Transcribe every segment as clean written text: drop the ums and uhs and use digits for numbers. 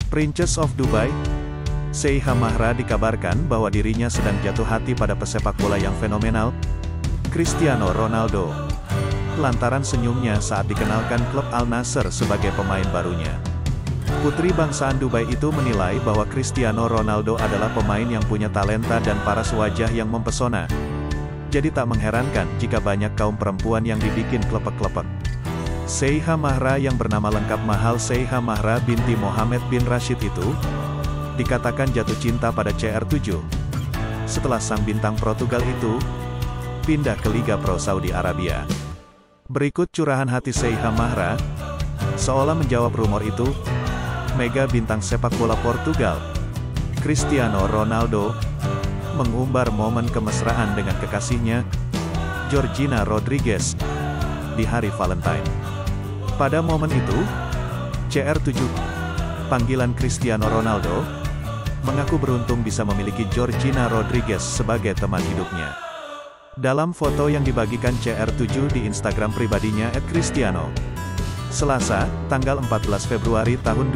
Princess of Dubai, Sheikha Mahra dikabarkan bahwa dirinya sedang jatuh hati pada pesepak bola yang fenomenal, Cristiano Ronaldo, lantaran senyumnya saat dikenalkan klub Al Nassr sebagai pemain barunya. Putri bangsaan Dubai itu menilai bahwa Cristiano Ronaldo adalah pemain yang punya talenta dan paras wajah yang mempesona. Jadi tak mengherankan jika banyak kaum perempuan yang dibikin klepek-klepek. Sheikha Mahra yang bernama lengkap Mahal Sheikha Mahra binti Mohammed bin Rashid itu dikatakan jatuh cinta pada CR7 setelah sang bintang Portugal itu pindah ke Liga Pro Saudi Arabia. Berikut curahan hati Sheikha Mahra. Seolah menjawab rumor itu, mega bintang sepak bola Portugal, Cristiano Ronaldo, mengumbar momen kemesraan dengan kekasihnya, Georgina Rodriguez, di hari Valentine. Pada momen itu, CR7, panggilan Cristiano Ronaldo, mengaku beruntung bisa memiliki Georgina Rodriguez sebagai teman hidupnya. Dalam foto yang dibagikan CR7 di Instagram pribadinya @cristiano, Selasa, tanggal 14 Februari tahun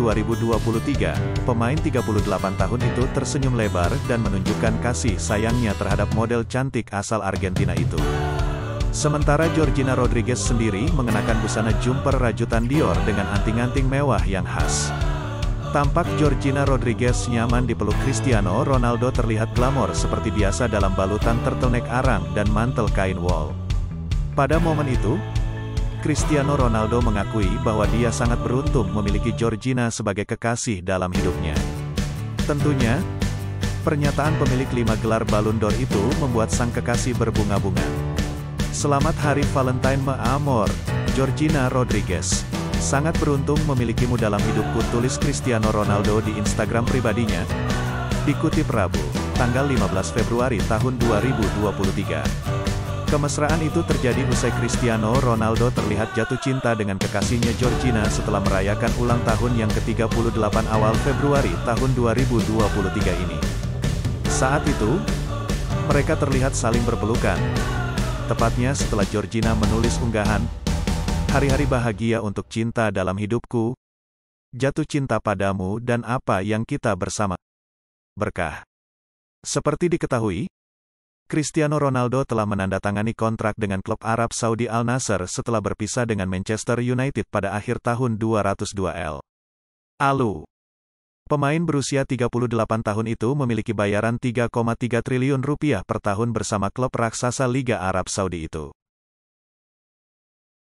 2023, pemain 38 tahun itu tersenyum lebar dan menunjukkan kasih sayangnya terhadap model cantik asal Argentina itu. Sementara Georgina Rodriguez sendiri mengenakan busana jumper rajutan Dior dengan anting-anting mewah yang khas. Tampak Georgina Rodriguez nyaman dipeluk Cristiano Ronaldo terlihat glamor seperti biasa dalam balutan turtleneck arang dan mantel kain wol. Pada momen itu, Cristiano Ronaldo mengakui bahwa dia sangat beruntung memiliki Georgina sebagai kekasih dalam hidupnya. Tentunya, pernyataan pemilik 5 gelar Ballon d'Or itu membuat sang kekasih berbunga-bunga. Selamat Hari Valentine me amor, Georgina Rodriguez. Sangat beruntung memilikimu dalam hidupku, tulis Cristiano Ronaldo di Instagram pribadinya. Dikutip Rabu, tanggal 15 Februari tahun 2023. Kemesraan itu terjadi usai Cristiano Ronaldo terlihat jatuh cinta dengan kekasihnya Georgina setelah merayakan ulang tahun yang ke-38 awal Februari tahun 2023 ini. Saat itu, mereka terlihat saling berpelukan. Tepatnya setelah Georgina menulis unggahan, "Hari-hari bahagia untuk cinta dalam hidupku, jatuh cinta padamu dan apa yang kita bersama. Berkah." Seperti diketahui, Cristiano Ronaldo telah menandatangani kontrak dengan klub Arab Saudi Al Nassr setelah berpisah dengan Manchester United pada akhir tahun 202 lalu. Pemain berusia 38 tahun itu memiliki bayaran 3,3 triliun rupiah per tahun bersama klub raksasa Liga Arab Saudi itu.